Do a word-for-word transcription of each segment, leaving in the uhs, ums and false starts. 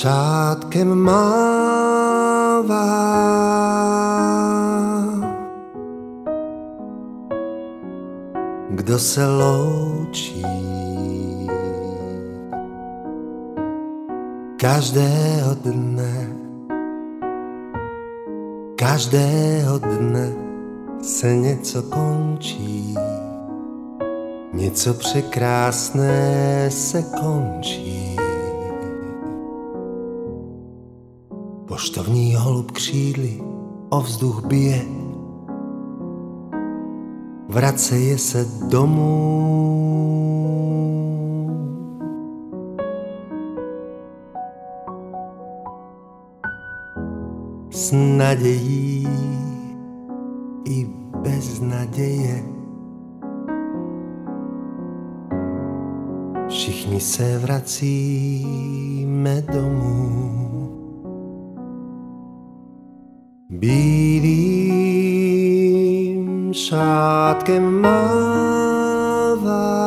šátkem mává. Kdo se loučí každého dne, každého dne se něco končí, něco překrásné se končí. Poštovní holub křídly o vzduch bije, vraceje se domů. S nadějí i bez naděje všichni se vracíme domů. Bílým šátkem mává.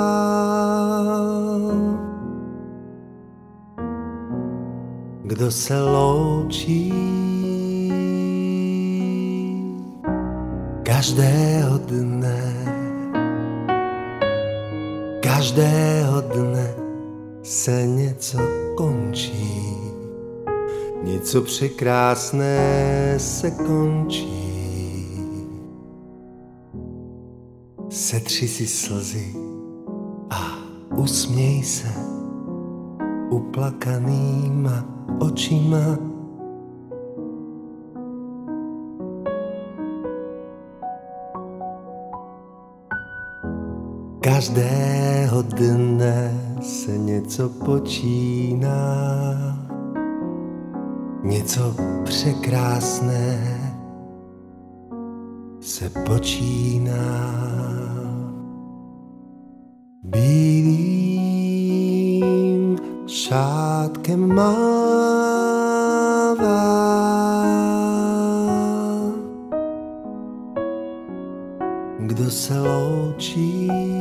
Kdo se loučí každého dne, každého dne se něco končí, něco překrásné se končí. Setři si slzy a usměj se uplakanýma očima. Každého dne se něco počíná, něco překrásné se počíná. Bílým šátkem mává. Kdo se loučí